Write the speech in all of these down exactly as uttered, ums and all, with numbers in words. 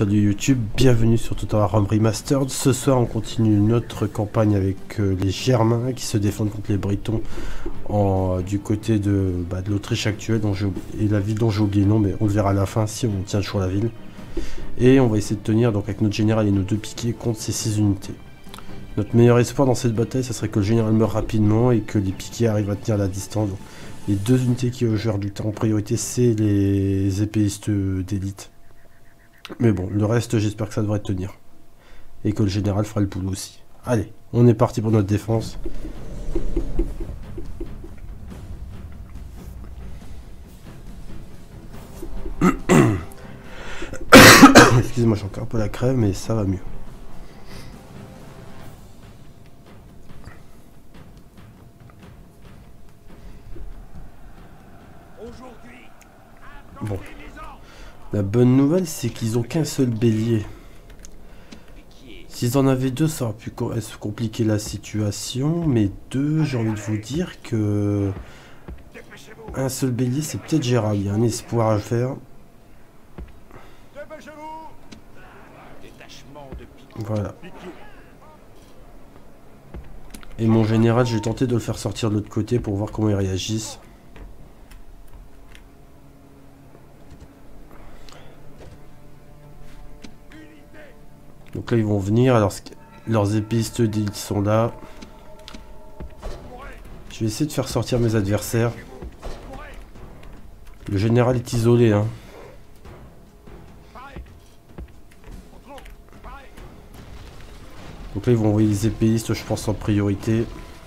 salut YouTube, bienvenue sur Total War Remastered. Ce soir on continue notre campagne avec euh, les Germains qui se défendent contre les Bretons en, euh, du côté de, bah, de l'Autriche actuelle dont et la ville dont j'ai oublié le nom, mais on le verra à la fin si on tient toujours la ville. Et on va essayer de tenir donc avec notre général et nos deux piquets contre ces six unités. Notre meilleur espoir dans cette bataille, ça serait que le général meure rapidement et que les piquets arrivent à tenir la distance. Donc, les deux unités qui jouent du temps en priorité, c'est les épéistes d'élite. Mais bon, le reste, j'espère que ça devrait tenir. Et que le général fera le boulot aussi. Allez, on est parti pour notre défense. Excusez-moi, j'ai encore un peu la crève, mais ça va mieux. Bon. La bonne nouvelle, c'est qu'ils ont qu'un seul bélier. S'ils en avaient deux, ça aurait pu se compliquer la situation. Mais deux, j'ai envie de vous dire que... un seul bélier, c'est peut-être gérable. Il y a un espoir à faire. Voilà. Et mon général, j'ai tenté de le faire sortir de l'autre côté pour voir comment ils réagissent. Donc là ils vont venir, alors leurs épéistes d'élite sont là. Je vais essayer de faire sortir mes adversaires. Le général est isolé, hein. Donc là ils vont envoyer les épéistes, je pense, en priorité.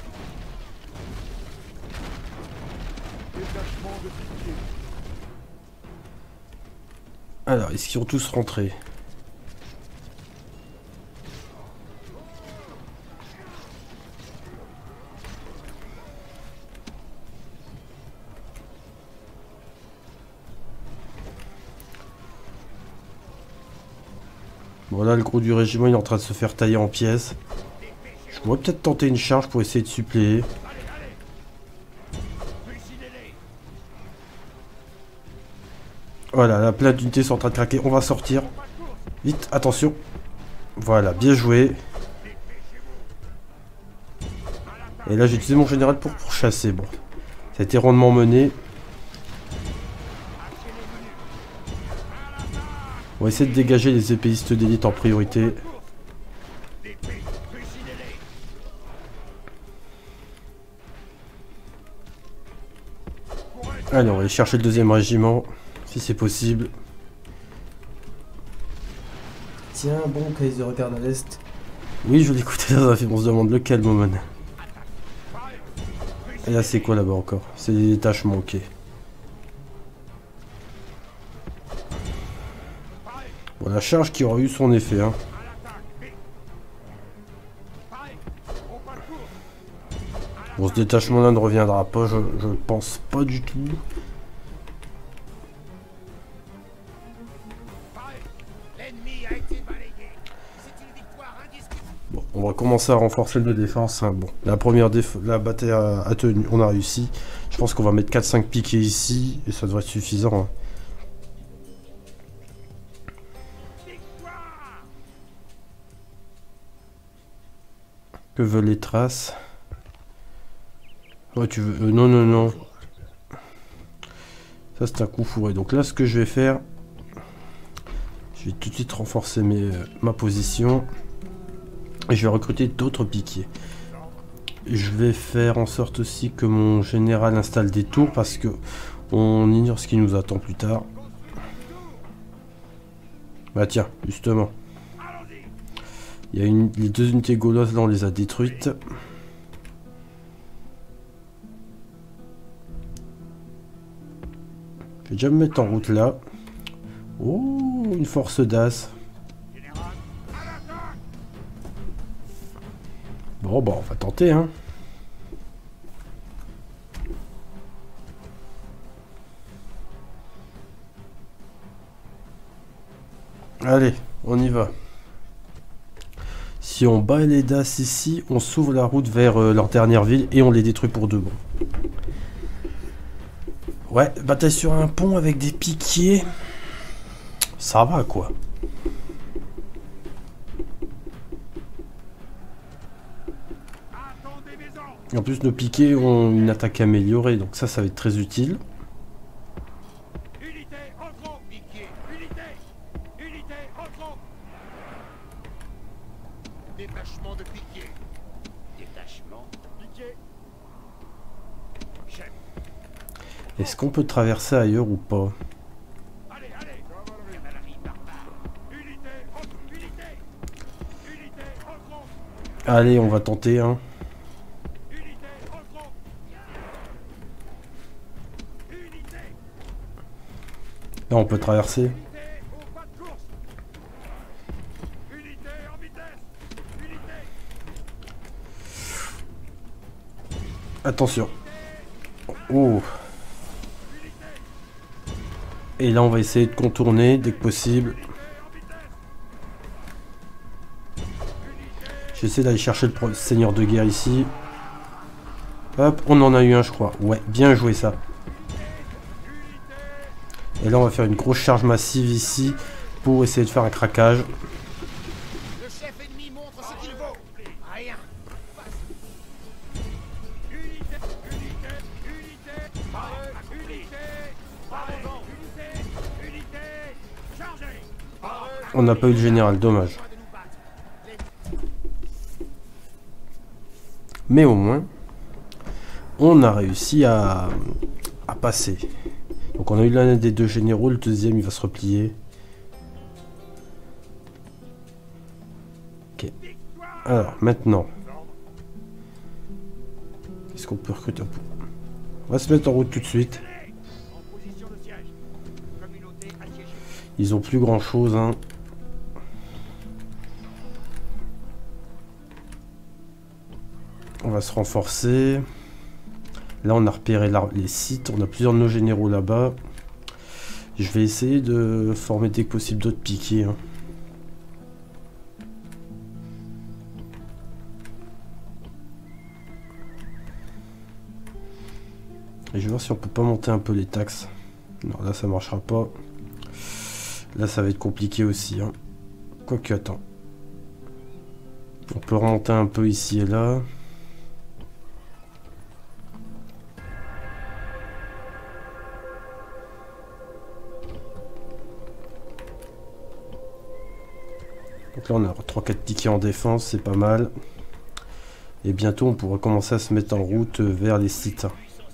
Alors, est-ce qu'ils ont tous rentré ? Voilà, le gros du régiment il est en train de se faire tailler en pièces. Je pourrais peut-être tenter une charge pour essayer de suppléer. Voilà, la plaque d'unités sont en train de craquer. On va sortir. Vite, attention. Voilà, bien joué. Et là j'ai utilisé mon général pour, pour chasser. Bon, ça a été rondement mené. On va essayer de dégager les épéistes d'élite en priorité. Allez, on va aller chercher le deuxième régiment, si c'est possible. Tiens, bon, Kaiser regarde à l'est. Oui, je l'écoutais dans un film, on se demande lequel, moment. Et là, c'est quoi là-bas encore? C'est des détachements, ok. Bon, la charge qui aura eu son effet, hein. Bon, ce détachement-là ne reviendra pas, je, je pense pas du tout. Bon, on va commencer à renforcer le défense, hein. Bon, la première déf la bataille a, a tenu, on a réussi. Je pense qu'on va mettre quatre cinq piquets ici, et ça devrait être suffisant, hein. Que veulent les traces? Ouais, tu veux... Euh, non, non, non. Ça, c'est un coup fourré. Donc là, ce que je vais faire... Je vais tout de suite renforcer mes, euh, ma position. Et je vais recruter d'autres piquiers. Je vais faire en sorte aussi que mon général installe des tours parce que on ignore ce qui nous attend plus tard. Bah tiens, justement. Il y a une, les deux unités gauloises, là, on les a détruites. Je vais déjà me mettre en route là. Oh, une force d'as. Bon, bah, on va tenter, hein. Allez, on y va. Si on bat les D A S ici, on s'ouvre la route vers euh, leur dernière ville et on les détruit pour de bon. Ouais, bataille sur un pont avec des piquiers. Ça va quoi. Et en plus, nos piquets ont une attaque améliorée, donc ça, ça va être très utile. Unité en gros. Piqué. Unité. Unité en gros. Détachement de piqué. Détachement. Piqué. Chef. Est-ce qu'on peut traverser ailleurs ou pas? Allez, allez. Cavalerie barbare. Unité en unité. Unité en gros. Allez, on va tenter, hein. Unité en gros. Unité. Là, on peut traverser. Unité au pas de course. Unité en vitesse. Unité. Attention. Oh. Et là, on va essayer de contourner dès que possible. J'essaie d'aller chercher le pro- seigneur de guerre ici. Hop, on en a eu un, je crois. Ouais, bien joué ça. Et là, on va faire une grosse charge massive ici pour essayer de faire un craquage. Le chef ennemi montre ce qu'il vaut. Rien. Unité, unité, unité, paré, unité, paré, unité, unité, chargez. Paré. On n'a pas eu le général, dommage. Mais au moins, on a réussi à, à passer. Donc on a eu l'un des deux généraux, le deuxième il va se replier. Ok. Alors maintenant, est-ce qu'on peut recruter un peu? On va se mettre en route tout de suite. En position de siège. Communauté assiégée. Ils ont plus grand chose, hein. On va se renforcer. Là, on a repéré la- les sites. On a plusieurs de nos généraux là-bas. Je vais essayer de former dès que possible d'autres piquets, hein. Et je vais voir si on peut pas monter un peu les taxes. Non, là, ça marchera pas. Là, ça va être compliqué aussi, hein. Quoique, attends. On peut remonter un peu ici et là. Donc là on a trois quatre tickets en défense, c'est pas mal. Et bientôt on pourra commencer à se mettre en route vers les sites.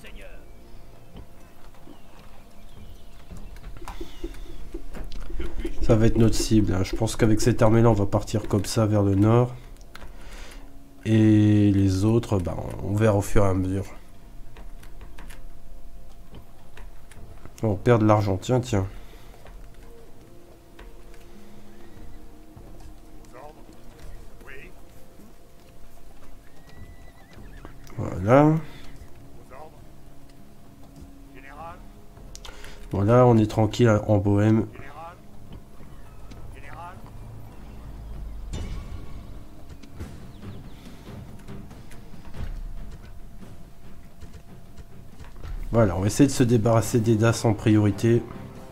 Ça va être notre cible, hein. Je pense qu'avec cette armée là on va partir comme ça vers le nord. Et les autres, bah, on verra au fur et à mesure. On perd de l'argent, tiens, tiens. Oui. Voilà. Aux ordres. Général. Voilà, on est tranquille en Bohème. Général. Général. Voilà, on va essayer de se débarrasser des D A S en priorité.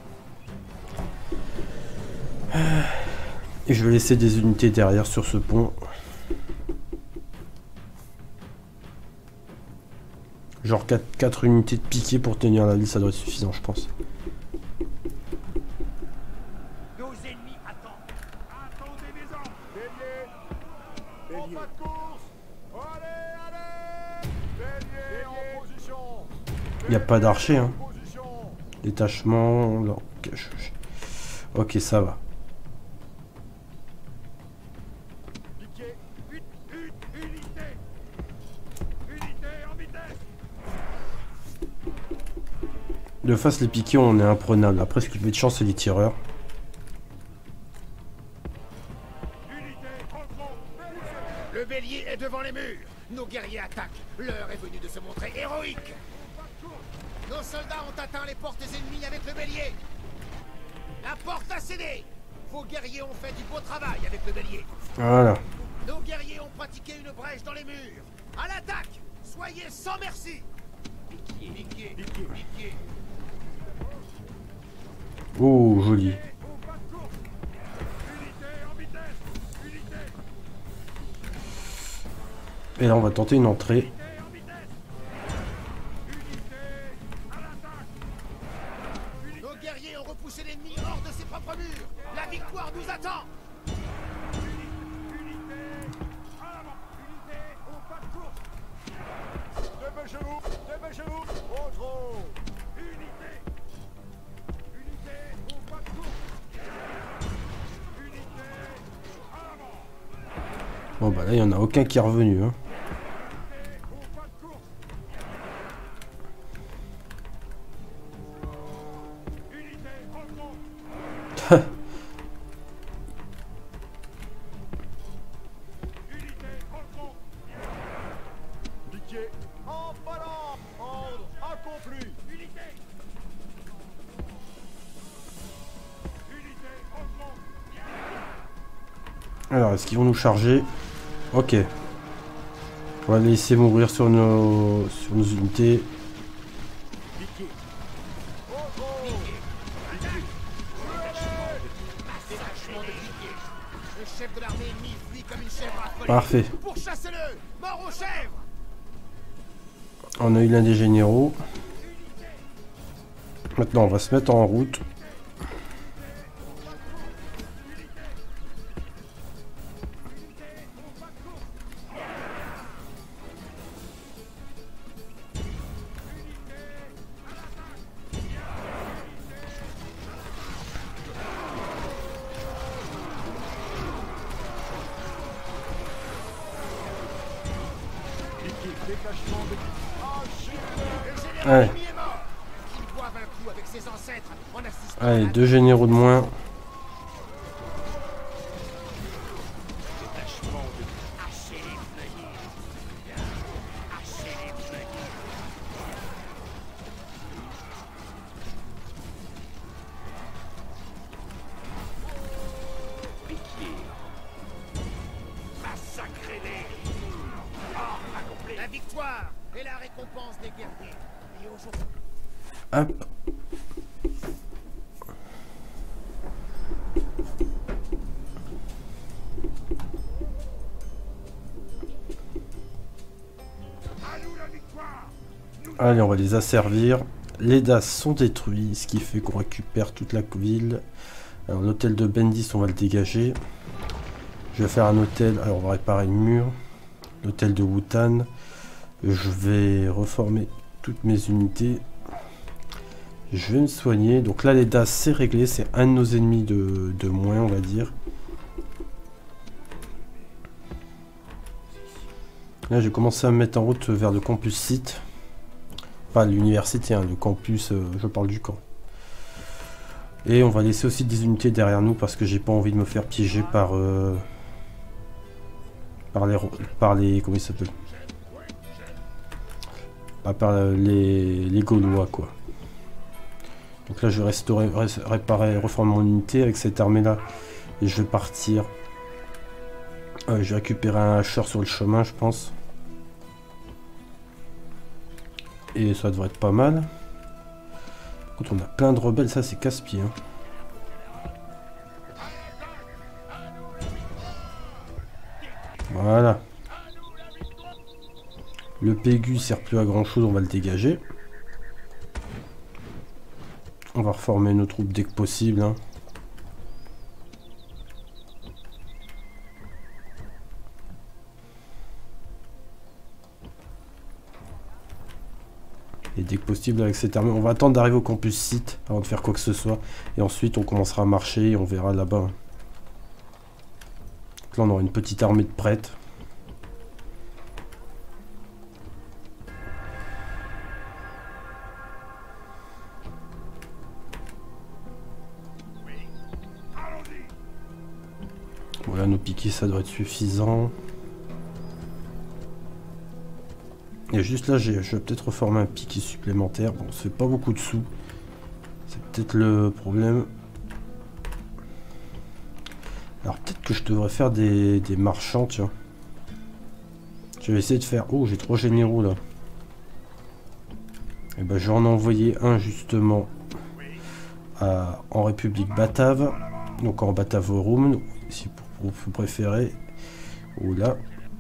Et je vais laisser des unités derrière sur ce pont. Genre quatre unités de piqué pour tenir la ville, ça doit être suffisant, je pense. Nos ennemis attendent. Attendez mes ordres. Bélier. Bélier. Pas de course. Allez, allez. Bélier en position. Il n'y a pas d'archer, hein. Position. Détachement. Non. Ok, je- je- ok, ça va. Piqué. Une, une, unité. Unité en vitesse. De face, les piquets, on est imprenable. Après, ce qui fait de chance, c'est les tireurs. Unité en gros. Le bélier est devant les murs. Nos guerriers attaquent. L'heure est venue de se montrer héroïque. Nos soldats ont atteint les portes des ennemis avec le bélier. La porte a cédé. Vos guerriers ont fait du beau travail avec le bélier. Voilà. Nos guerriers ont pratiqué une brèche dans les murs. À l'attaque. Soyez sans merci. Piqué, piqué, piqué, piqué. Oh, joli. Au pas de course. Unité en vitesse. Unité. Et là, on va tenter une entrée. Unité en vitesse. mort nous attend. Dépêchez-vous, dépêchez-vous. Trop trop. Unité. Unité, au pas de course. Unité, à l'avant. Bon bah là il n'y en a aucun qui est revenu. Hein. Alors, est-ce qu'ils vont nous charger? Ok. On va les laisser mourir sur nos, sur nos unités. Parfait. On a eu l'un des généraux. Maintenant, on va se mettre en route. Allez. Allez, deux généraux de moins. La victoire est la récompense des guerriers. Et aujourd'hui... Hop. Allez, on va les asservir. Les D A S sont détruits, ce qui fait qu'on récupère toute la ville. Alors l'hôtel de Bendis, on va le dégager. Je vais faire un hôtel. Alors on va réparer le mur. L'hôtel de Wutan. Je vais reformer toutes mes unités. Je vais me soigner. Donc là, les D A S, c'est réglé. C'est un de nos ennemis de, de moins, on va dire. Là, j'ai commencé à me mettre en route vers le campus site. Pas l'université, hein, le campus, euh, je parle du camp. Et on va laisser aussi des unités derrière nous parce que j'ai pas envie de me faire piéger par... Euh, par les... Par les... Comment ils s'appellent? Pas par les, les Gaulois, quoi. Donc là, je vais restaurer, réparer, reformer mon unité avec cette armée-là. Et je vais partir. Euh, je vais récupérer un hacheur sur le chemin, je pense. Et ça devrait être pas mal. Quand on a plein de rebelles, ça c'est casse-pied. Hein. Voilà. Le Pégu sert plus à grand chose, on va le dégager. On va reformer nos troupes dès que possible. Hein. Et dès que possible avec cette armée, on va attendre d'arriver au campus site avant de faire quoi que ce soit. Et ensuite on commencera à marcher et on verra là-bas. Là on aura une petite armée de prêtres. Voilà, nos piquets ça doit être suffisant. Et juste là, je vais peut-être reformer un piquet supplémentaire. Bon, ça fait pas beaucoup de sous. C'est peut-être le problème. Alors peut-être que je devrais faire des, des marchands, tiens. Je vais essayer de faire... Oh, j'ai trois généraux là. Et ben, je vais en envoyer un justement à, en République Batave. Donc en Batavorum, si vous, vous préférez. Ou là.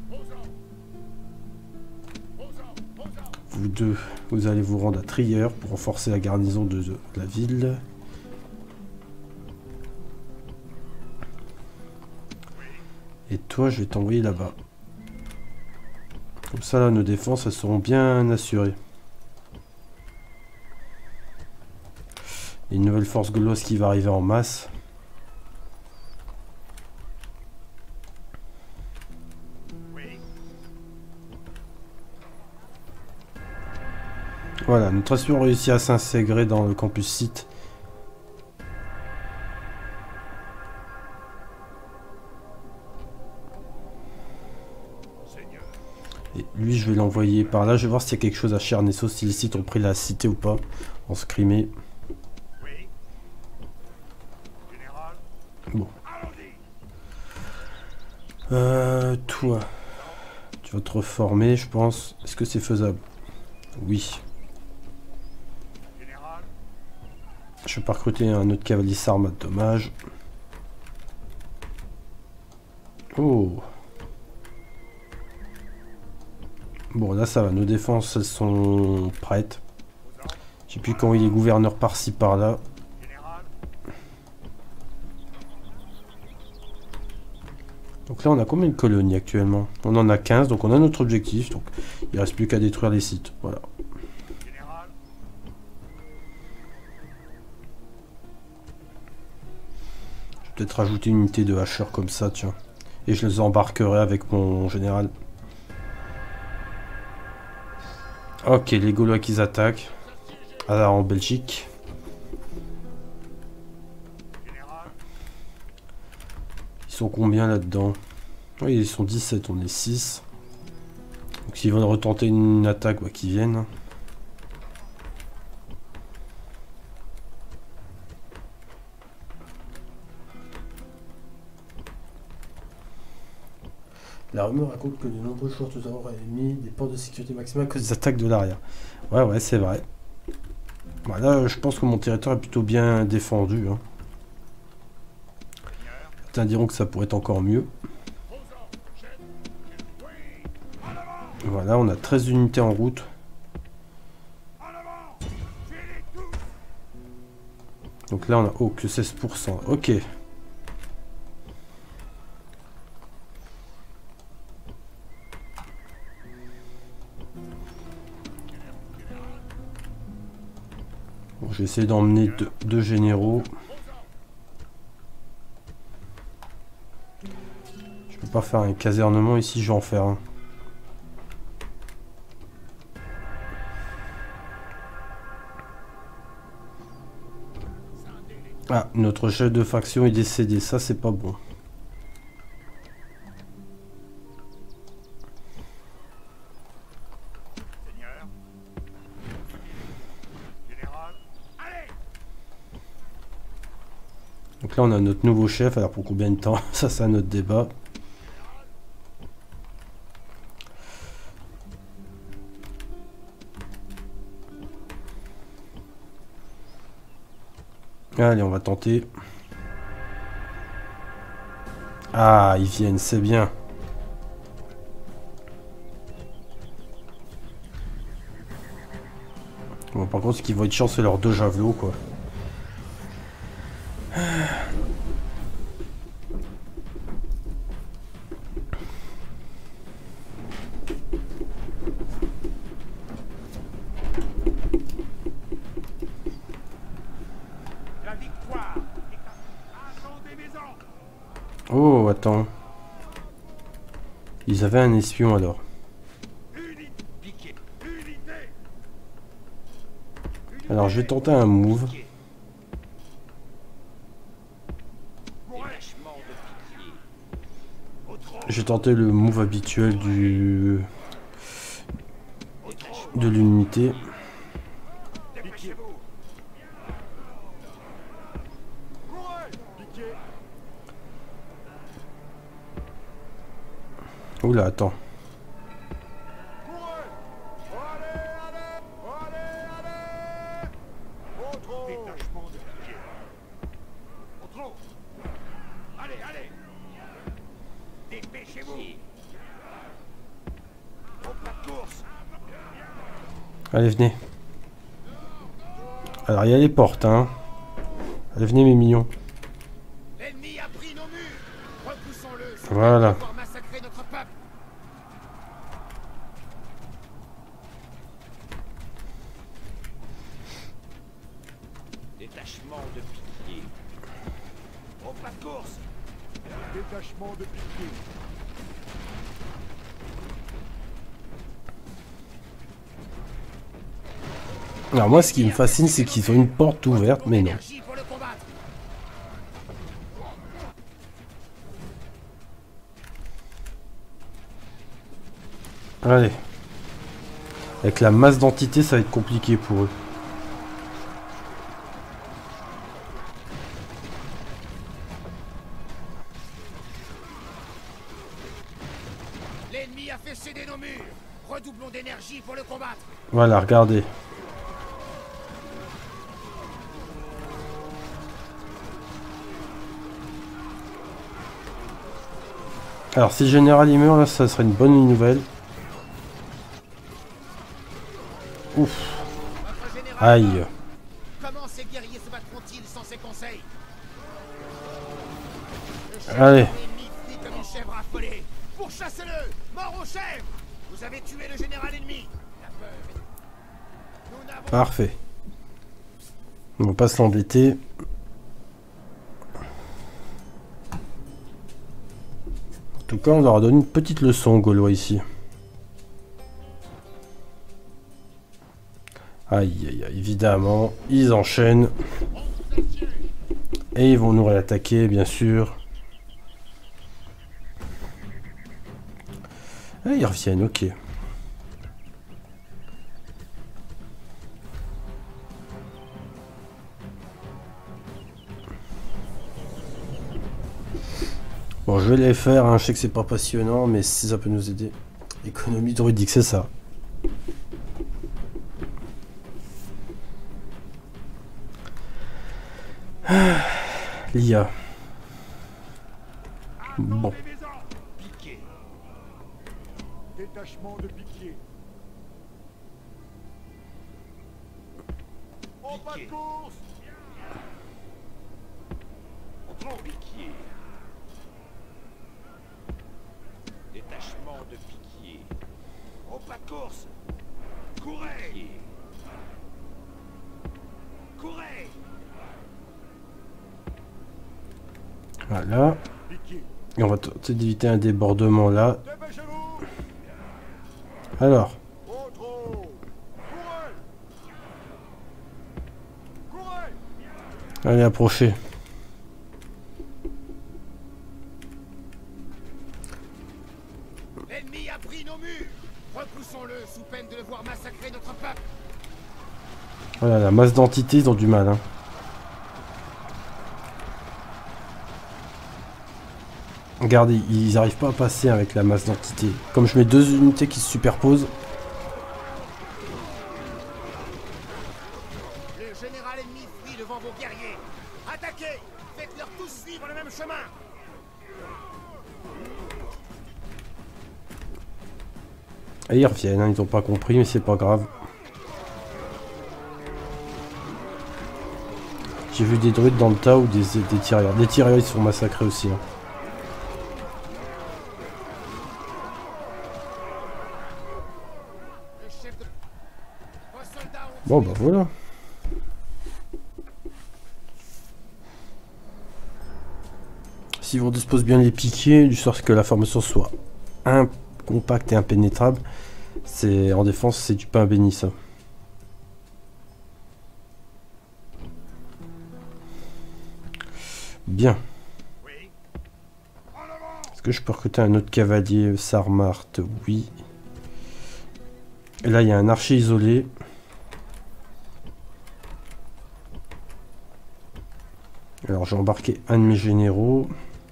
Vous deux, vous allez vous rendre à Trier pour renforcer la garnison de, de, de la ville. Et toi, je vais t'envoyer là-bas. Comme ça, là, nos défenses, elles seront bien assurées. Et une nouvelle force gauloise qui va arriver en masse. Voilà, notre espion réussit à s'intégrer dans le campus site. Et lui, je vais l'envoyer par là. Je vais voir s'il y a quelque chose à Chernesso, si les sites ont pris la cité ou pas, en se Crimée. Bon. Euh, toi, tu vas te reformer, je pense. Est-ce que c'est faisable? Oui. Je vais pas recruter un autre cavalier sarmat, dommage. Oh. Bon, là ça va, nos défenses elles sont prêtes. J'ai pu envoyer gouverneur par-ci par-là. Donc là on a combien de colonies actuellement? On en a quinze, donc on a notre objectif. Donc il reste plus qu'à détruire les sites. Voilà. Je vais peut-être rajouter une unité de hacheurs comme ça, tiens. Et je les embarquerai avec mon général. Ok, les Gaulois qui attaquent. Alors en Belgique. Ils sont combien là-dedans? Oui, ils sont dix-sept, on est six. Donc s'ils veulent retenter une attaque, bah, qu'ils viennent. La rumeur raconte que de nombreux joueurs tout à l'heure auraient mis des portes de sécurité maximale à cause des attaques de l'arrière. Ouais, ouais, c'est vrai. Bah, là, je pense que mon territoire est plutôt bien défendu. Hein. Certains diront que ça pourrait être encore mieux. Voilà, on a treize unités en route. Donc là, on a... Oh, que seize pour cent. Ok. Bon, je vais essayer d'emmener deux, deux généraux. Je peux pas faire un casernement ici, je vais en faire un. Ah, notre chef de faction est décédé, ça c'est pas bon. Donc là on a notre nouveau chef, alors pour combien de temps? Ça c'est un autre débat. Allez, on va tenter. Ah, ils viennent, c'est bien. Bon, par contre, ce qu'ils vont être chiants, c'est leurs deux javelots, quoi. Oh, attends. Ils avaient un espion alors. Alors, je vais tenter un move. J'ai tenté le move habituel du de l'unité. Oula, attends. Allez, venez. Alors, il y a les portes, hein. Allez, venez, mes mignons. L'ennemi a pris nos murs. Repoussons-le. Voilà. Pour massacrer notre peuple. Détachement de piquier. Au pas de course. Détachement de piquier. Alors moi, ce qui me fascine, c'est qu'ils ont une porte ouverte, mais non. Énergie pour le combattre. Allez. Avec la masse d'entités, ça va être compliqué pour eux. L'ennemi a fait céder nos murs. Redoublons d'énergie pour le combattre. Voilà, regardez. Alors si le général il meurt là, ça serait une bonne nouvelle. Ouf. Notre général Aïe. Comment ces guerriers se battront-ils sans ses conseils? Le chef Allez. de l'ennemi fuit comme une chèvre affolée. Pourchassez-le. Mort au chef. Vous avez tué le général ennemi. La peur est... Nous n'avons Parfait. On va pas s'embêter. En tout cas, on leur a donné une petite leçon aux Gaulois ici. Aïe, aïe, aïe, évidemment, ils enchaînent. Et ils vont nous réattaquer, bien sûr. Et ils reviennent, ok. Bon, je vais les faire, hein. Je sais que c'est pas passionnant, mais si ça peut nous aider. Économie druidique, c'est ça. Ah, l'I A. Bon. piqué. Détachement de piquier. Au pas de course. Entrons piquier. Détachement de piquier. Au pas de course. Courez. Courez. Voilà. Piquier. Et on va tenter d'éviter un débordement là. Dépêchez-vous. Alors. Au trot. Courez. Courez. Allez, approchez. L'ennemi a pris nos murs. Repoussons-le sous peine de le voir massacrer notre peuple. Voilà, la masse d'entités, ils ont du mal. Hein. Regardez, ils n'arrivent pas à passer avec la masse d'entités. Comme je mets deux unités qui se superposent. Le général ennemi fuit devant vos guerriers. Attaquez. Faites-leur tous suivre le même chemin. Et ils reviennent, hein, ils n'ont pas compris, mais c'est pas grave. J'ai vu des druides dans le tas ou des, des tirailleurs. Des tirailleurs, ils se font massacrer aussi. Hein. Le chef de... Vos soldats ont Bon, bah voilà. Si on dispose bien les piquiers, du sorte que la formation soit un compacte et impénétrable, c'est en défense, c'est du pain béni ça. Bien. Est-ce que je peux recruter un autre cavalier Sarmart? Oui. Et là, il y a un archer isolé. Alors, j'ai embarqué un de mes généraux.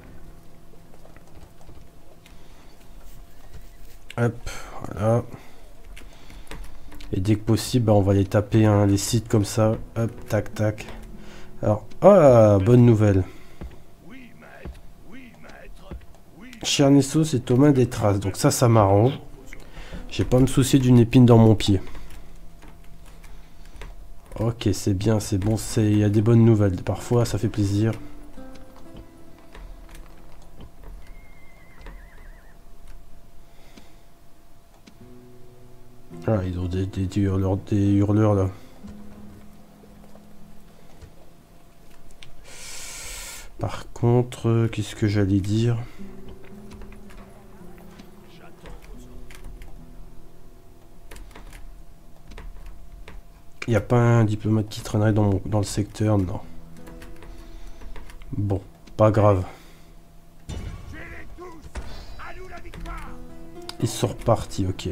Hop, voilà. Et dès que possible, bah, on va les taper hein, les sites comme ça. Hop, tac, tac. Alors, ah, bonne nouvelle. Oui, maître. Oui, maître. Oui. Chernesso, c'est aux mains des traces. Donc ça, ça m'arrange. J'ai pas à me soucier d'une épine dans mon pied. Ok, c'est bien, c'est bon. Il y a des bonnes nouvelles. Parfois, ça fait plaisir. Ah, ils ont des, des, des hurleurs, des hurleurs là. Par contre, euh, qu'est-ce que j'allais dire? Il n'y a pas un diplomate qui traînerait dans, mon, dans le secteur, non. Bon, pas grave. Ils sont repartis, ok.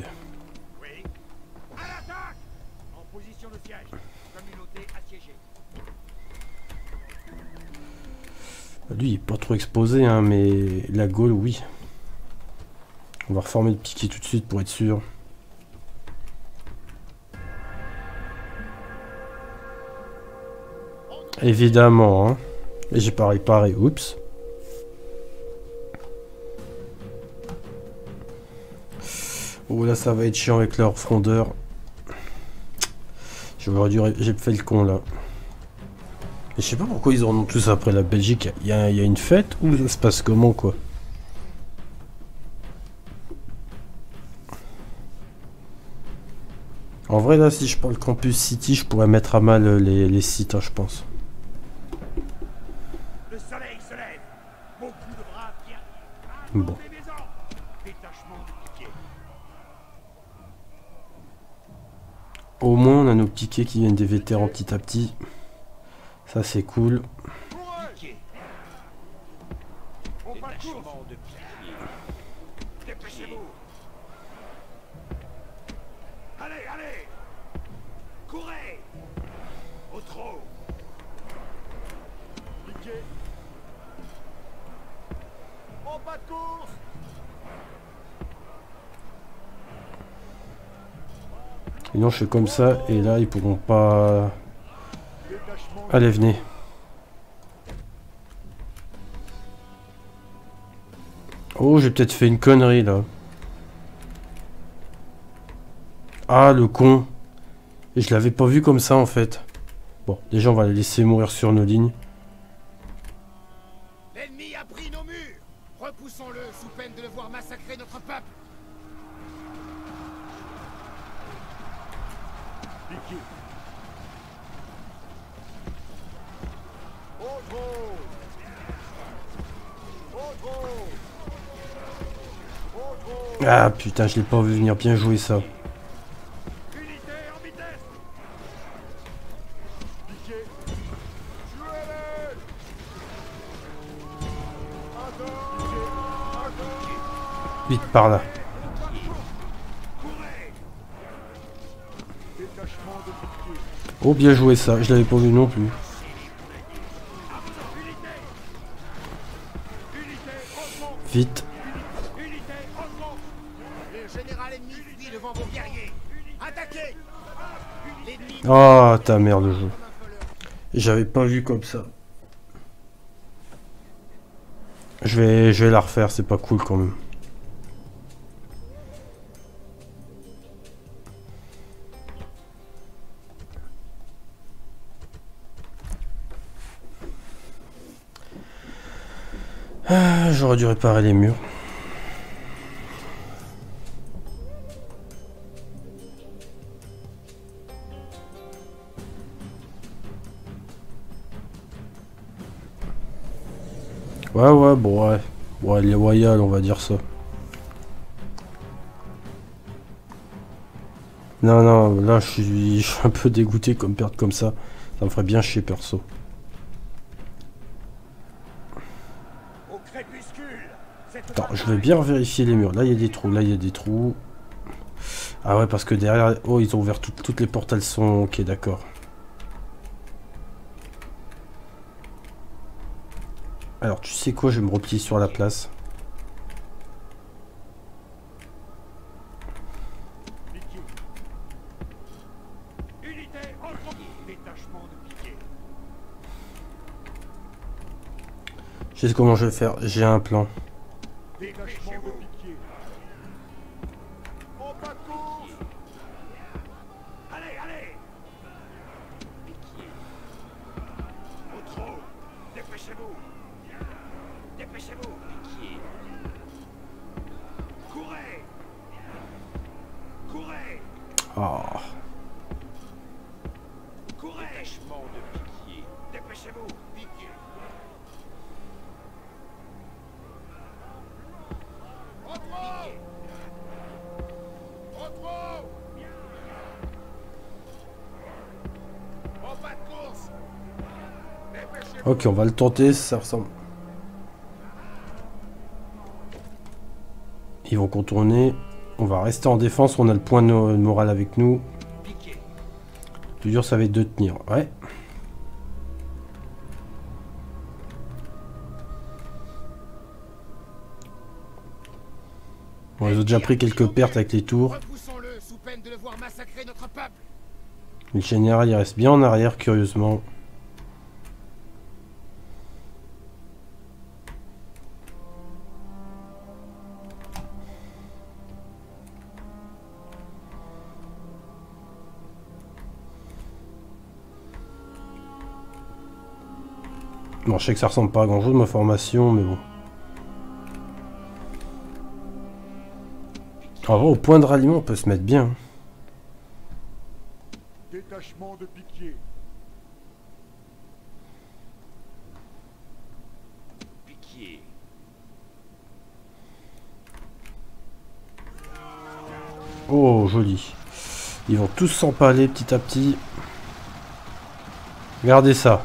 Lui, il est pas trop exposé, hein, mais la Gaule, oui. On va reformer le piquet tout de suite pour être sûr. Évidemment, hein. Et j'ai pas réparé, oups. Oh là, ça va être chiant avec leur frondeur. J'aurais dû... J'ai fait le con, là. Mais je sais pas pourquoi ils en ont tous après la Belgique. Il y a, il y a une fête ou ça se passe comment, quoi? En vrai, là, si je prends le Campus City, je pourrais mettre à mal les, les sites, hein, je pense. Le soleil se lève. Beaucoup de bras qui arrivent. Bon. Détachement de piquet. Au moins, on a nos piquets qui viennent des vétérans petit à petit. Ça, c'est cool. Piquet. Détachement de piquet. Dépêchez-vous. Allez, allez. Courez. Au trot. Piquet. En pas de course. Sinon, je fais comme ça, et là, ils pourront pas... Allez, venez. Oh, j'ai peut-être fait une connerie, là. Ah, le con. Et je l'avais pas vu comme ça, en fait. Bon, déjà, on va les laisser mourir sur nos lignes. L'ennemi a pris nos murs. Repoussons-le sous peine de le voir massacrer notre peuple. Piquet. Au trot. Au trot. Au trot. Ah, putain, je l'ai pas vu venir. Bien joué, ça. Unité en vitesse. Piquet. Tuez-les. Attends. Piquet. Attends. Vite, par là. Courez. Détachement de piquet. Oh, bien joué, ça. Je l'avais pas vu non plus. Unité. Unité au front. Vite. Unité au front. Le général ennemi fuit devant vos guerriers. Attaquez. L'ennemi... Oh, ta mère, le jeu. J'avais pas vu comme ça. Je vais, je vais la refaire, c'est pas cool quand même. Ah, j'aurais dû réparer les murs. Ouais, ouais, bon, ouais. Ouais, les royales, on va dire ça. Non, non, là, je suis, je suis un peu dégoûté comme perdre comme ça. Ça me ferait bien chier, perso. Au crépuscule. Cette Attends, je vais bien vérifier les murs. Là, il y a des trous. Là, il y a des trous. Ah ouais, parce que derrière... Oh, ils ont ouvert tout- toutes les portes, elles sont... Ok, d'accord. Alors, tu sais quoi? Je vais me replier sur la place. Piquet. Unité au front. Détachement de piquet. Je sais comment je vais faire. J'ai un plan. Détachement de piquet. En pas de course. Allez, allez. Piquet. Au trot. Dépêchez-vous. Dépêchez-vous. Piquet. Courez. Courez. Ah. Courez! Détachement de piquier. Dépêchez-vous! Piquier. Retro! Retro! En pas de course! Dépêchez-vous! Ok, on va le tenter, ça ressemble. Ils vont contourner. On va rester en défense, on a le point de morale avec nous. Piquier. Le plus dur, ça va être de tenir. Ouais. Bon, ils ont déjà pris quelques pertes avec les tours. Repoussons-le sous peine de le voir massacrer notre peuple. Le général, il reste bien en arrière, curieusement. Bon, je sais que ça ressemble pas à grand chose ma formation, mais bon. En vrai, au point de ralliement, on peut se mettre bien. Détachement de piquier. Piquier. Oh, joli. Ils vont tous s'empaler petit à petit. Regardez ça.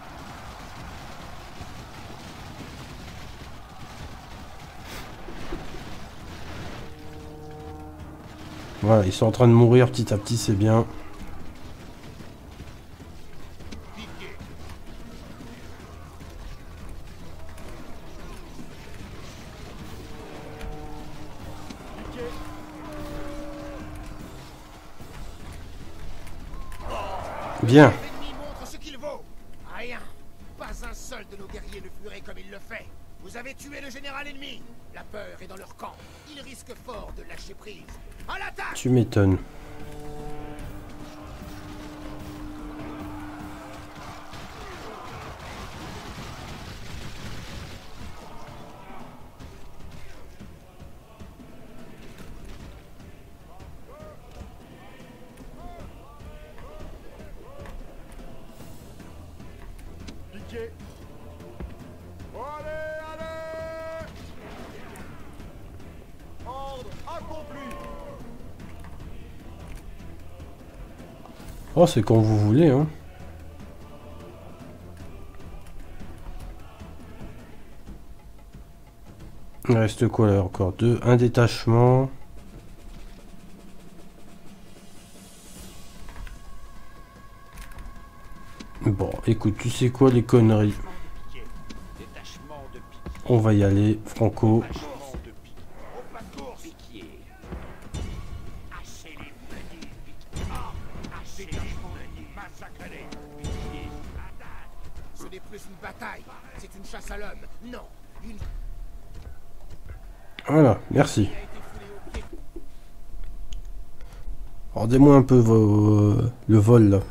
Voilà, ils sont en train de mourir petit à petit, c'est bien. Bien. L'ennemi montre ce qu'il vaut. Rien. Pas un seul de nos guerriers ne fuirait comme il le fait. Vous avez tué le général ennemi. La peur est dans leur camp. Ils risquent fort de lâcher prise. À l'attaque! Tu m'étonnes. Piquier. Allez, allez! Ordre accompli! Oh, c'est quand vous voulez, hein. Il reste quoi là encore? Deux, un détachement. Bon, écoute, tu sais quoi les conneries? Détachement de piquier. On va y aller, Franco. Détachement de piquier. Au pas de course! Piquier. Hachez les menus. Ah! Hachez les menus. Massacrez-les. Piquier. Attaque. Ce n'est plus une bataille. C'est une chasse à l'homme. Non. Une Voilà, merci. a été foulée au pied. Rendez-moi un peu vos, le vol là.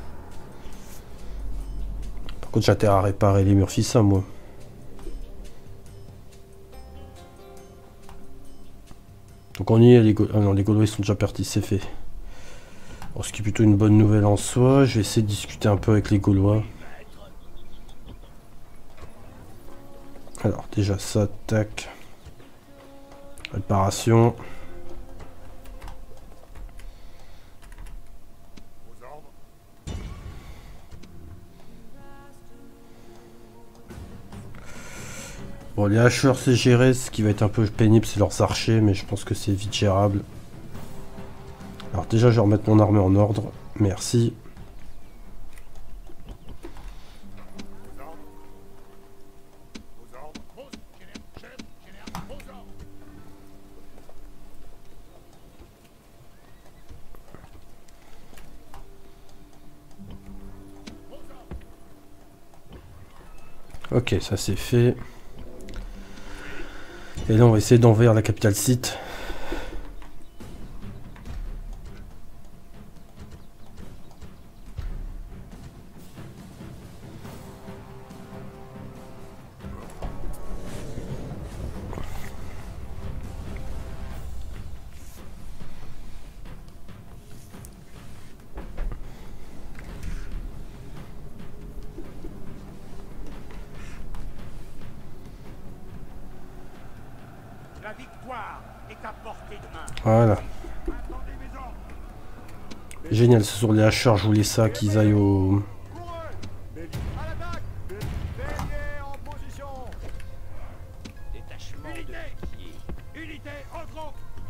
Par contre, j'atterre à réparer les Murphisa, moi. Donc on y est, les Gaulois. Ah non, les Gaulois ils sont déjà partis, c'est fait. Alors, ce qui est plutôt une bonne nouvelle en soi. Je vais essayer de discuter un peu avec les Gaulois. Alors, déjà ça, tac. Réparation. Aux ordres. Bon, les hacheurs c'est géré. Ce qui va être un peu pénible, c'est leurs archers. Mais je pense que c'est vite gérable. Alors déjà, je vais remettre mon armée en ordre. Merci. Aux ordres. Aux ordres. Pause. Général. Chef. Général. Aux ordres. Ok, ça c'est fait. Et là, on va essayer d'envahir la capitale site. La victoire est à portée de main. Voilà. Attendez mes ordres. Génial, ce sont les hacheurs, je voulais ça, qu'ils aillent au... À l'attaque. Bélier en position. Détachement de pied. Unité au groupe.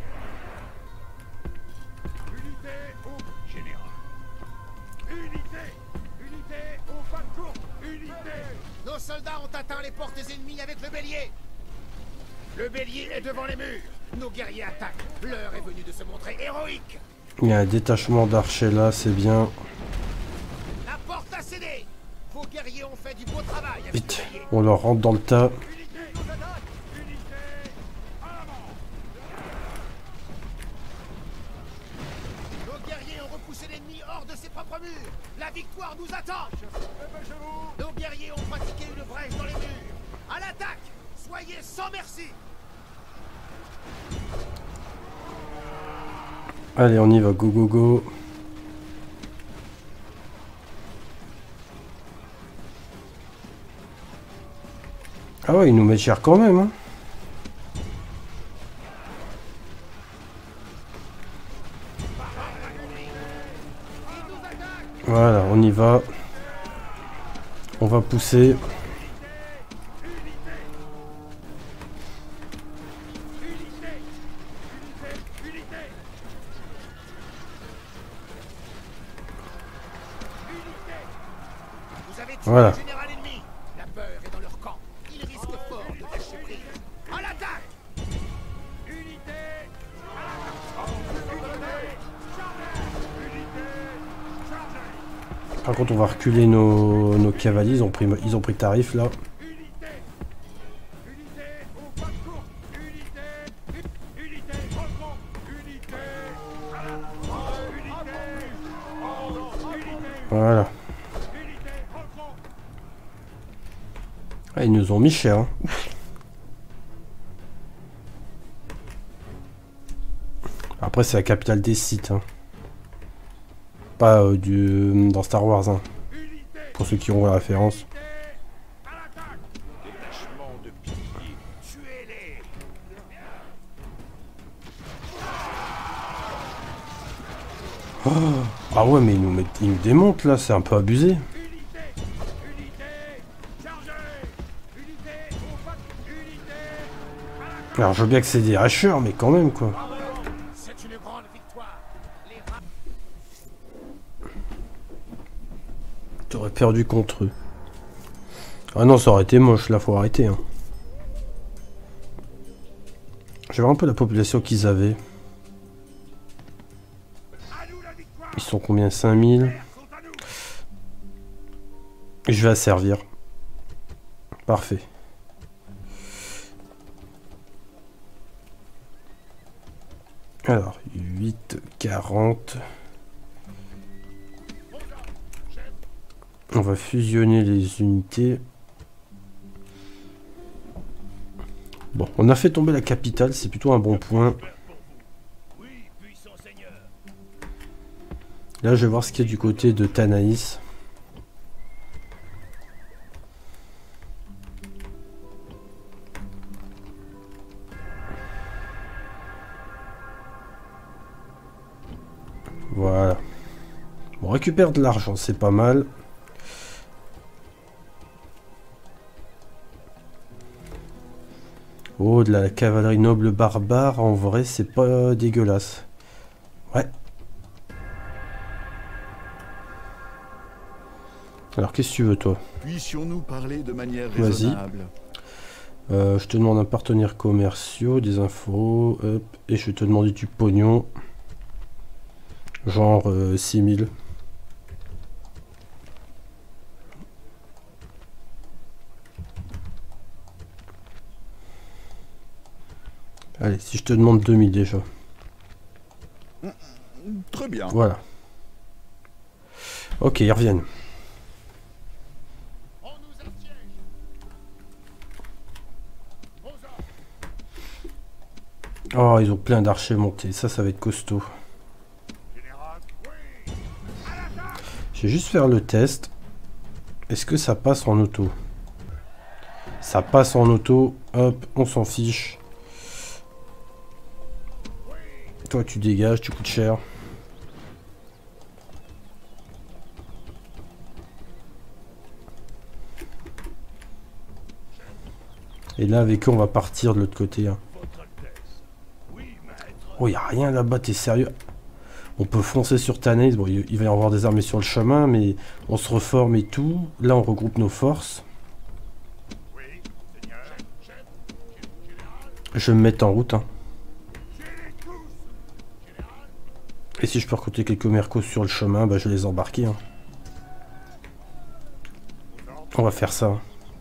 Unité au général. Unité. Unité au pas de course. Unité. Nos soldats ont atteint les portes ennemies avec le bélier. Le bélier est devant les murs. Nos guerriers attaquent. L'heure est venue de se montrer héroïque. Il y a un détachement d'archers là, c'est bien. La porte a cédé. Vos guerriers ont fait du beau travail avec Vite, le bélier. on leur rentre dans le tas. Unité aux attaques. Unité à l'avant. Nos guerriers ont repoussé l'ennemi hors de ses propres murs. La victoire nous attend. Nos guerriers ont pratiqué une brèche dans les murs. À l'attaque. Soyez sans merci. Allez, on y va, go go go. Ah ouais, ils nous mettent cher quand même, hein. Voilà, on y va. On va pousser. Vous avez tué Voilà. le général ennemi. La peur est dans leur camp. Ils risquent fort de lâcher prise. À l'attaque. Unité à l'attaque. Par contre, on va reculer nos, nos cavaliers. Ils ont pris, ils ont pris tarif là. Unité. Unité au pas de course. Unité. Unité au front. Unité à l'attaque. Unité. Unité. Voilà. Unité au front. Ah, ils nous ont mis cher, hein. Après, c'est la capitale des Sith, hein. Pas euh, du, dans Star Wars, hein. Pour ceux qui ont la référence. À l'attaque. Détachement de piliers. Tuez-les. Ah ouais, mais ils nous, mettent, ils nous démontent là, c'est un peu abusé. Unité. Unité. Chargez. Unité au pas de unité. À l'attaque. Alors, je veux bien que c'est des hacheurs, mais quand même, quoi. C'est une grande victoire. Les ra- T'aurais perdu contre eux. Ah non, ça aurait été moche, là, faut arrêter, hein. Je vais voir un peu la population qu'ils avaient. À nous la victoire. Ils sont combien? cinq mille. Sont à nous. Je vais asservir. Parfait. Alors, huit, quarante. On va fusionner les unités. Bon, on a fait tomber la capitale, c'est plutôt un bon point. Oui, puissant seigneur. Là, je vais voir ce qu'il y a du côté de Tanaïs. Voilà. On récupère de l'argent, c'est pas mal. Oh, de la cavalerie noble barbare, en vrai, c'est pas dégueulasse. Ouais. Alors, qu'est-ce que tu veux, toi? Puissions-nous parler de manière Vas-y. raisonnable? Euh, je te demande un partenaire commercial, des infos, hop, et je vais te demander du pognon. Genre euh, six mille. Allez, si je te demande deux mille déjà. Très bien. Voilà. Ok, ils reviennent. On nous assiège. Aux ordres. Oh, ils ont plein d'archers montés. Ça, ça va être costaud. Général. Oui. Je vais juste faire le test. Est-ce que ça passe en auto? Ça passe en auto. Hop, on s'en fiche. Toi tu dégages, tu coûtes cher. Et là avec eux on va partir de l'autre côté. Hein. Oh, y a rien là-bas, t'es sérieux? On peut foncer sur Tanaïs. Bon, il va y avoir des armées sur le chemin, mais on se reforme et tout. Là, on regroupe nos forces. Je vais me mettre en route. Hein. Et si je peux recruter quelques mercos sur le chemin, bah, je vais les embarquer. Hein. On va faire ça.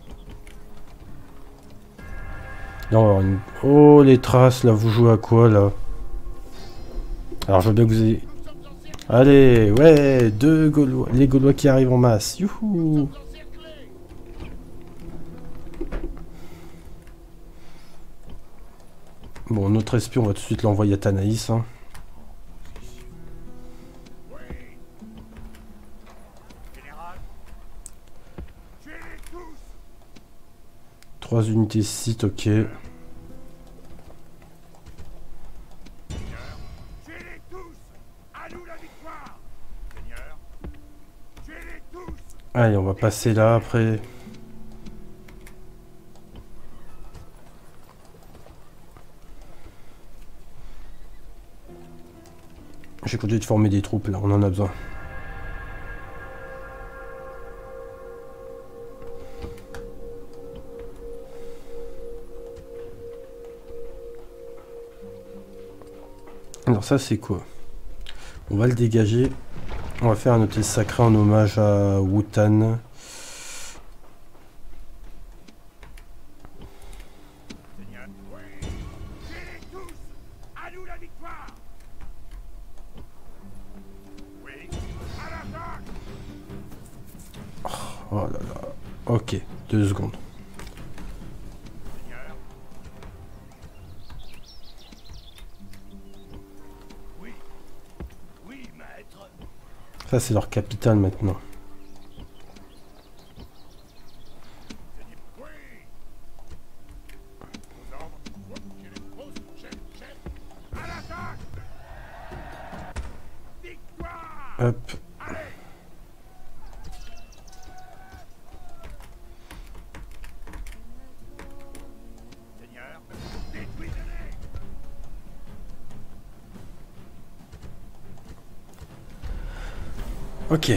Là, on va avoir une... Oh, les traces, là, vous jouez à quoi, là? Alors, je veux bien que vous ayez... Allez, ouais, deux Gaulois, les Gaulois qui arrivent en masse. Youhou! Bon, notre espion, on va tout de suite l'envoyer à Tanaïs. Hein. Trois unités sites, ok. Allez, on va passer là après. J'ai continué de former des troupes là, on en a besoin. Alors ça c'est quoi? On va le dégager. On va faire un hôtel sacré en hommage à Wutan. Oh là là. Ok, deux secondes. Ça c'est leur capitale maintenant. Hop. Ok.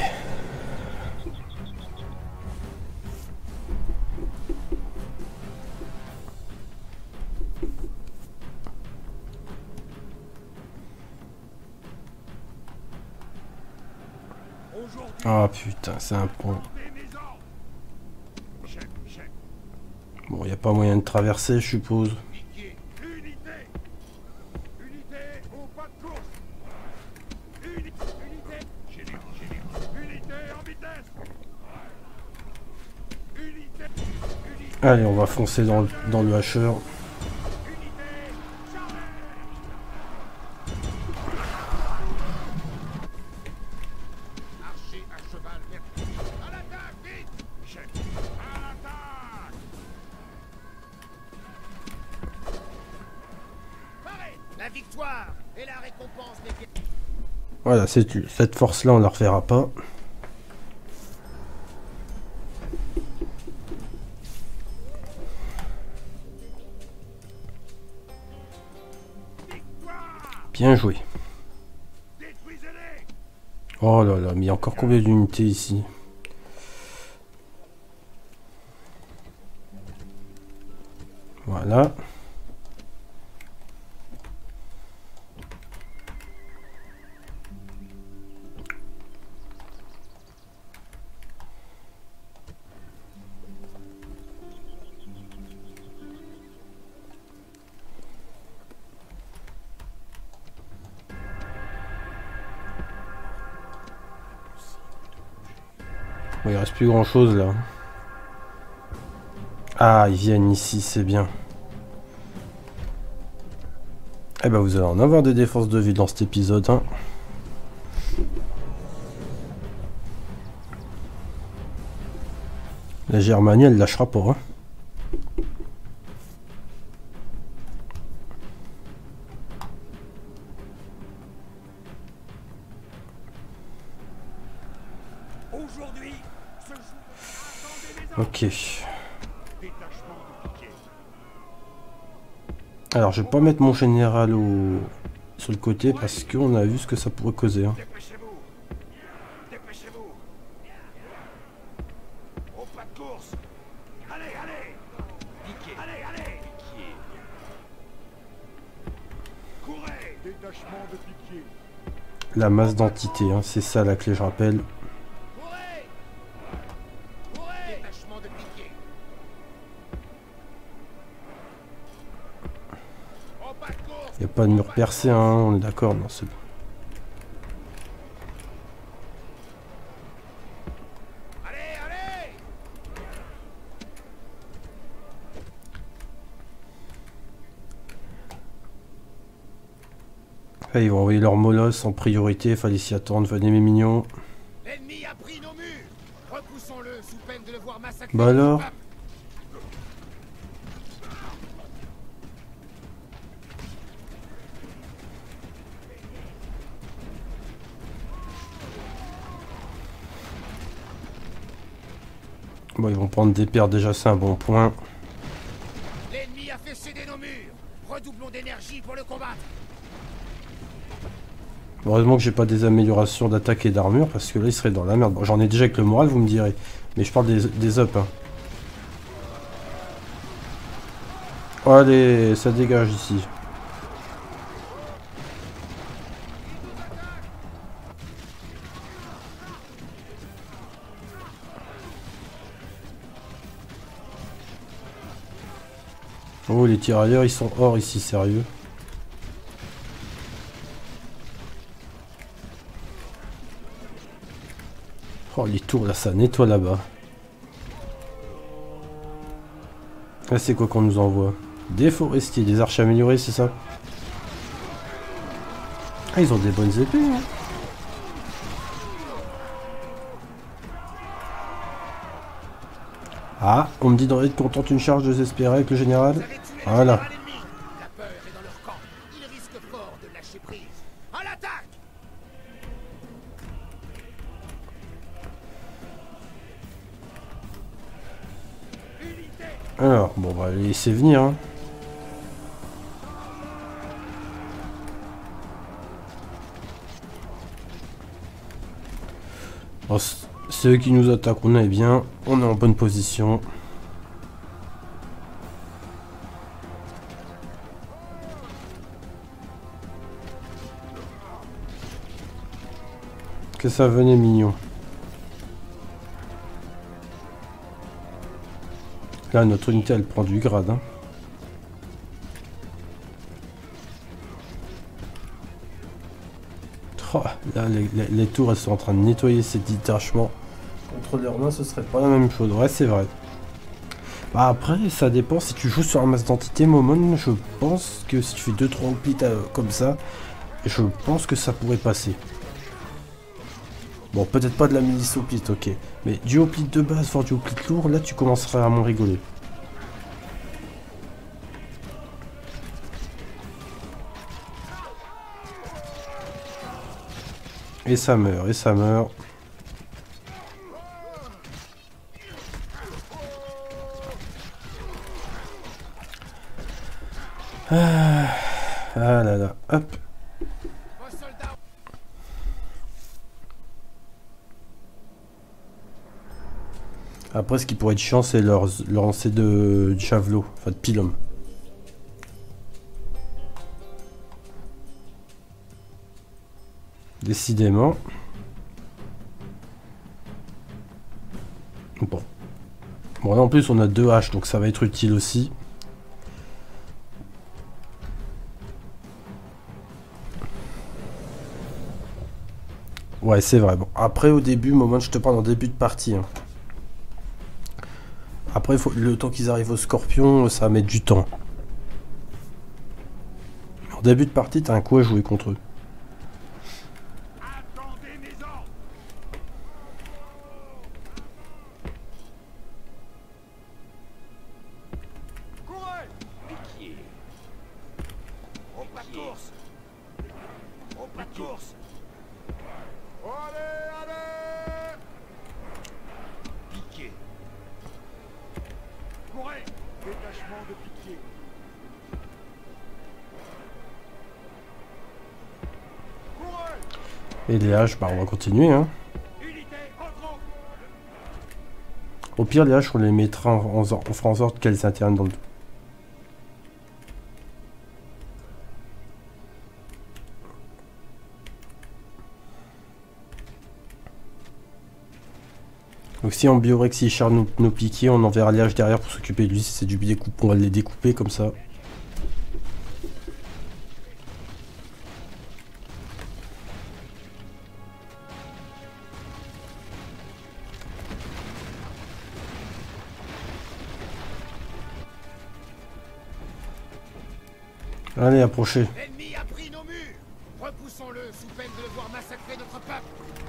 Ah putain, c'est un point. Bon, il n'y a pas moyen de traverser, je suppose. Allez, on va foncer dans le, dans le hacheur. La victoire et la récompense des... Voilà, c'est cette force-là, on ne la reverra pas. Bien joué. Oh là là, mais il y a encore combien d'unités ici? Voilà. Bon, il reste plus grand chose là. Ah, ils viennent ici, c'est bien. Eh ben vous allez en avoir des défenses de ville dans cet épisode. Hein. La Germanie, elle lâchera pas. Hein. Aujourd'hui, ce jour... Attendez mes ordres. Ok. Détachement de piquet. Alors je vais pas mettre mon général au... sur le côté parce qu'on a vu ce que ça pourrait causer. Hein. Dépêchez-vous. Dépêchez-vous. Au pas de course. Allez, allez. Piquet. Allez, allez. Piquet. Courez. Détachement de piquet. La masse d'entité, hein, c'est ça la clé, je rappelle. Courez Courez Détachement de piquet. Au pas de course. Il n'y a pas de mur percé, hein, on est d'accord, non, c'est bon. Allez, allez. Ah, ils vont envoyer leur molosse en priorité, fallait s'y attendre, venez mes mignons. L'ennemi a pris nos murs. Repoussons-le sous peine de le voir massacrer. Bah alors? Bon, ils vont prendre des pertes déjà, c'est un bon point. L'ennemi a fait céder nos murs. Redoublons d'énergie pour le combattre. Heureusement que j'ai pas des améliorations d'attaque et d'armure, parce que là, il serait dans la merde. Bon, j'en ai déjà avec le moral, vous me direz. Mais je parle des, des up. Hein. Allez, ça dégage ici. Oh, les tirailleurs, ils sont hors ici, sérieux. Oh, les tours, là, ça nettoie là-bas. Là, c'est quoi qu'on nous envoie? Des forestiers, des arches améliorées, c'est ça? Ah, ils ont des bonnes épées, hein. Ah, on me dit d'en être contente une charge désespérée avec le général. Voilà. La peur est dans leur camp. Ils risquent fort de lâcher prise. À l'attaque! Alors, bon, on va les laisser venir. Hein. Bon, ceux qui nous attaquent, on est bien. On est en bonne position. Que ça venait mignon. Là, notre unité, elle prend du grade. Hein. Oh, là, les, les, les tours, elles sont en train de nettoyer ces détachements. Contre leurs mains, ce serait pas la même chose. Ouais, c'est vrai. Bah après, ça dépend. Si tu joues sur un masse d'entité, Momon, je pense que si tu fais deux trois hoplites euh, comme ça, je pense que ça pourrait passer. Bon, peut-être pas de la milice hoplite, ok. Mais du hoplite de base, voire du hoplite lourd, là, tu commenceras à m'en rigoler. Et ça meurt, et ça meurt. Ah, ah là là, hop. Après, ce qui pourrait être chiant, c'est leur, leur lancer de, de javelot, enfin de pilum. Décidément. Bon. Bon, là en plus, on a deux haches, donc ça va être utile aussi. Ouais, c'est vrai. Bon, après, au début, moment, je te parle en début de partie. Hein. Après, faut, le temps qu'ils arrivent au scorpion, ça va mettre du temps. En début de partie, t'as un coup à jouer contre eux. Attendez mes ordres. Courez. Piquier. Au pas de course. Au pas de course. Allez, allez. Courez! Détachement de piquier. Courez! Et les haches, bah on va continuer, hein. Unité en groupe. Au pire, les haches, on les mettra en, en, on fera en sorte qu'elles s'internent dans le dos. Donc si en Biorex il charge nos, nos piquiers, on enverra les haches derrière pour s'occuper de lui. Si c'est du découpe, on va les découper comme ça. Allez, approchez. L'ennemi a pris nos murs. Repoussons-le sous peine de le voir massacrer notre peuple.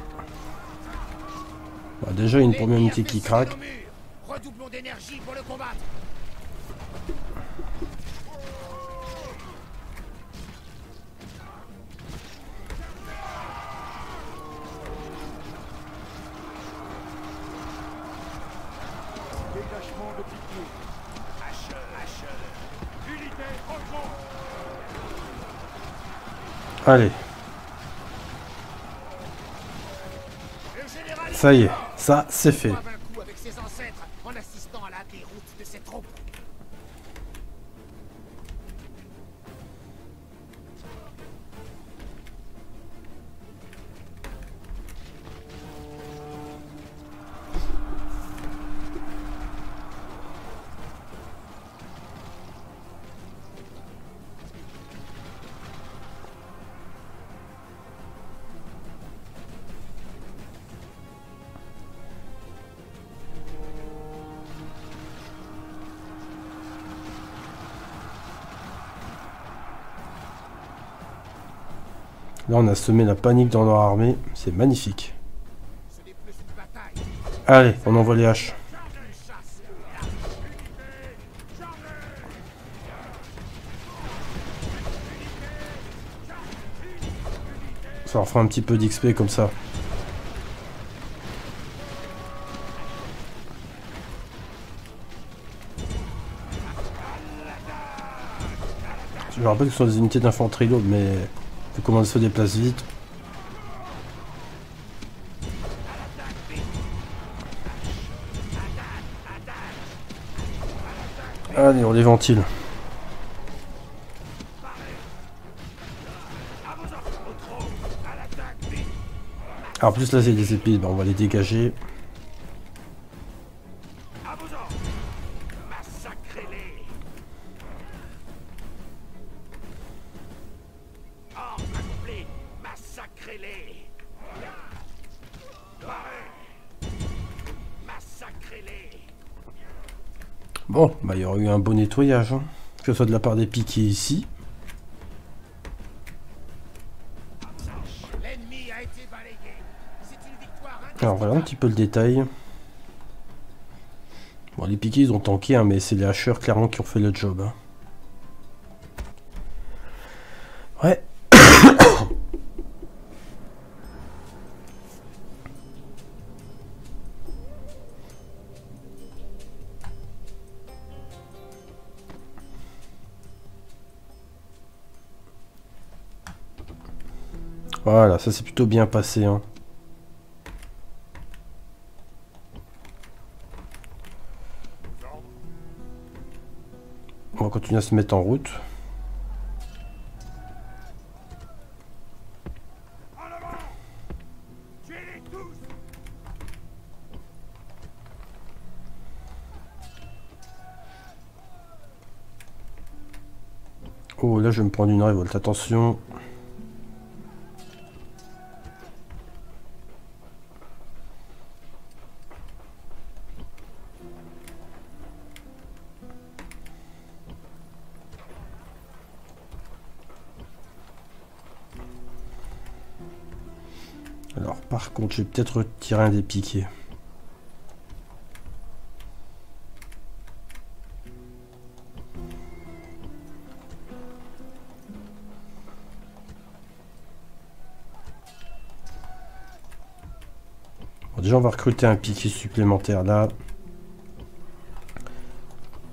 Bah, déjà une première L'ennemi unité a qui fait craque. céder nos murs. Redoublons d'énergie pour le combattre. Détachement de piquier. Hacheur, hacheur. Unité en groupe. Allez, Le général ça y est, ça c'est fait. a vaincu avec ses ancêtres en assistant à la déroute de ses troupes. Là on a semé la panique dans leur armée, c'est magnifique. Ce n'est plus une bataille. Allez, on envoie les haches. Une chasse. Ça leur fera un petit peu d'X P comme ça. Je me rappelle que ce sont des unités d'infanterie lourde, mais vu comment elles se déplacent vite. Allez, on les ventile. Alors, en plus là, c'est des épices, bah, on va les dégager. À vos ordres. Massacrez-les. Ordre accompli. Massacrez-les. Paré. Massacrez-les. Bon, bah il y aura eu un beau nettoyage, hein. Que ce soit de la part des piquiers ici. L'ennemi a été balayé. C'est une victoire Alors voilà un petit peu le détail. Bon, les piquiers ils ont tanké, hein, mais c'est les hacheurs clairement qui ont fait le job, hein. Ouais. Voilà, ça s'est plutôt bien passé, hein. On va continuer à se mettre en route. En avant. Tuez-les tous. Oh, là je vais me prendre une révolte, attention. Alors par contre, je vais peut-être retirer un des piquets. Bon, déjà on va recruter un piquet supplémentaire là.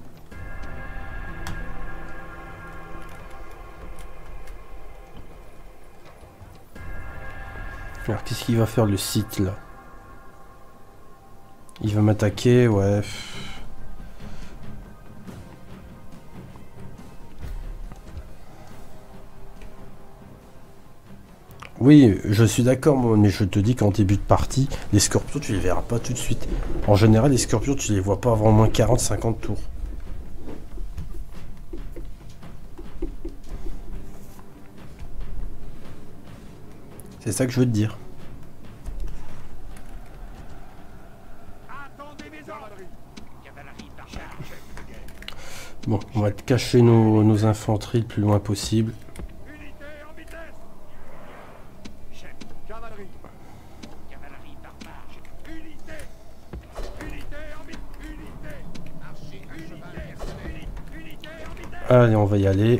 Alors qu'est-ce qu'il va faire le site là? Il va m'attaquer, ouais. Oui, je suis d'accord, mais je te dis qu'en début de partie, les scorpions, tu les verras pas tout de suite. En général, les scorpions, tu les vois pas avant au moins quarante cinquante tours. C'est ça que je veux te dire. Bon, on va cacher nos, nos infanteries le plus loin possible. Allez, on va y aller.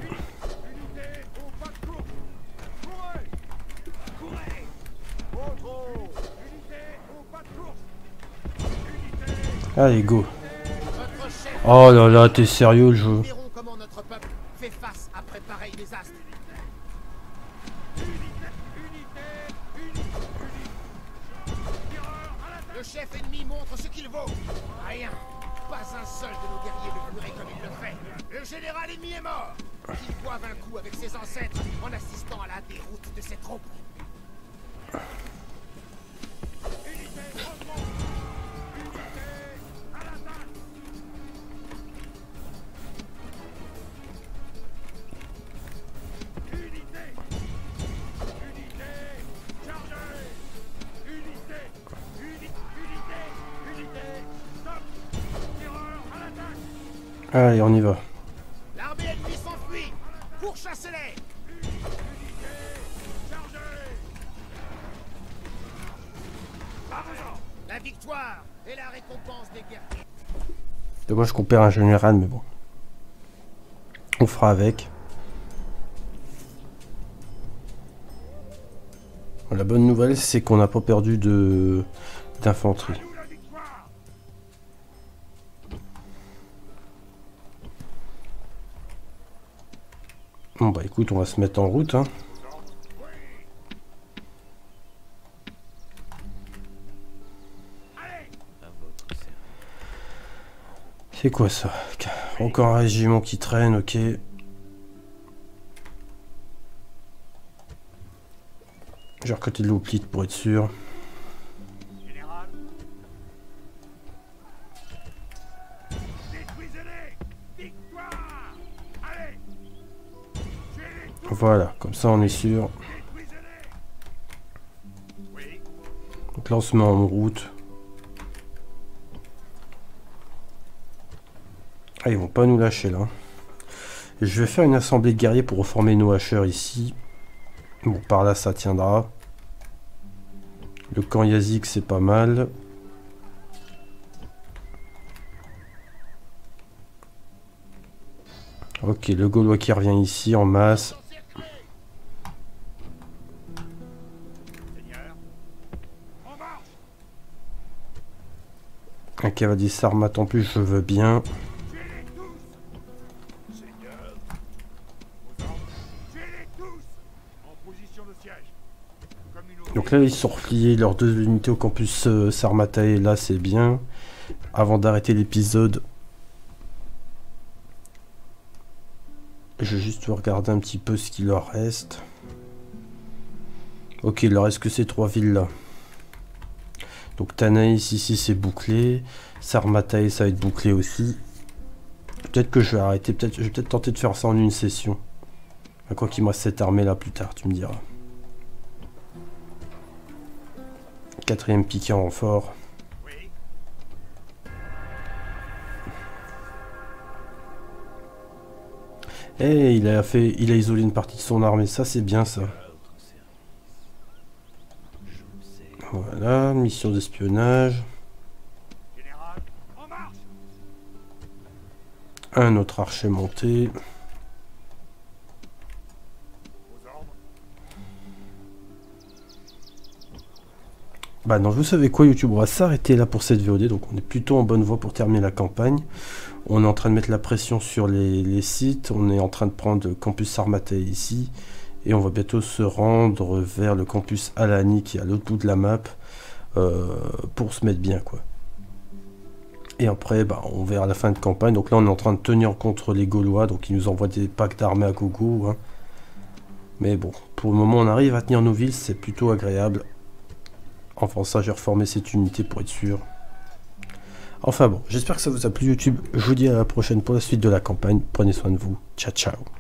Allez, go. Oh là là, t'es sérieux le jeu? Comment notre peuple fait face après pareil désastre. Le chef ennemi montre ce qu'il vaut. Rien. Pas un seul de nos guerriers ne pleurait comme il le fait. Le général ennemi est mort. Il boive un coup avec ses ancêtres en assistant à la déroute de ses troupes. Allez, on y va. L'armée ennemie s'enfuit. Pourchassez-les. La victoire et la récompense des guerriers. Dommage qu'on perd un général, mais bon. On fera avec. La bonne nouvelle, c'est qu'on n'a pas perdu de d'infanterie. Bon bah écoute, on va se mettre en route, hein. C'est quoi ça? Encore un régiment qui traîne, ok. J'ai recruté de l'hoplite pour être sûr. Voilà, comme ça on est sûr. Donc là on se met en route. Ah, ils vont pas nous lâcher là. Et je vais faire une assemblée de guerriers pour reformer nos hacheurs ici. Bon, par là ça tiendra. Le camp Yazik c'est pas mal. Ok, le Gaulois qui revient ici en masse. Un cavalier sarmate en plus, je veux bien. Donc là, ils sont repliés leurs deux unités au campus euh, Sarmatae. Là, c'est bien. Avant d'arrêter l'épisode, je vais juste regarder un petit peu ce qu'il leur reste. Ok, il leur reste que ces trois villes là. Donc Tanaïs ici c'est bouclé. Sarmatae ça va être bouclé aussi. Peut-être que je vais arrêter. Peut-être, je vais peut-être tenter de faire ça en une session. Quoi qu'il me reste cette armée là plus tard, tu me diras. Quatrième piqué en renfort. Et hey, il a fait, il a isolé une partie de son armée, ça c'est bien ça. Voilà, mission d'espionnage. Un autre archer monté. Bah non, vous savez quoi, YouTube, on va s'arrêter là pour cette V O D, donc on est plutôt en bonne voie pour terminer la campagne. On est en train de mettre la pression sur les, les sites, on est en train de prendre Campus Sarmatae ici, Et on va bientôt se rendre vers le campus Alani qui est à l'autre bout de la map euh, pour se mettre bien quoi. Et après bah, on verra la fin de campagne. Donc là on est en train de tenir contre les Gaulois, donc ils nous envoient des packs d'armées à gogo hein. Mais bon, pour le moment on arrive à tenir nos villes, c'est plutôt agréable. Enfin ça, j'ai reformé cette unité pour être sûr. Enfin bon, j'espère que ça vous a plu YouTube. Je vous dis à la prochaine pour la suite de la campagne. Prenez soin de vous. Ciao ciao.